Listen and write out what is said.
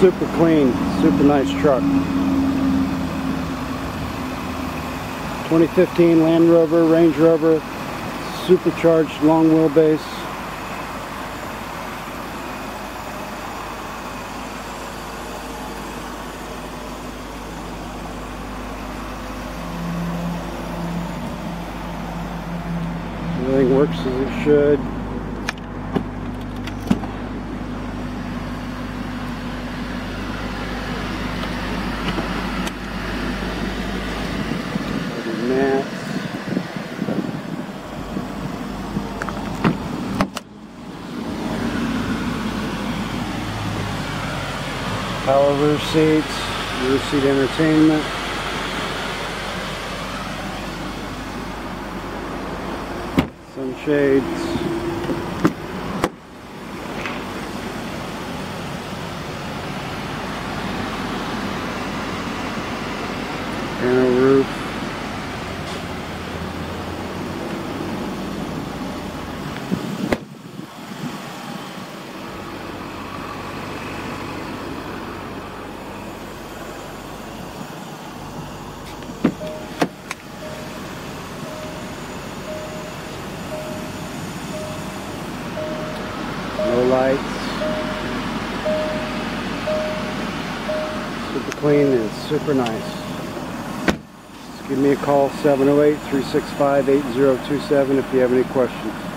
super clean, super nice truck. 2015 Land Rover, Range Rover, supercharged long wheelbase. Everything works as it should. Mats. Power rear seats, rear seat entertainment. Sunshades. Panel roof. No lights. Super clean and super nice. Just give me a call, 708-365-8027 if you have any questions.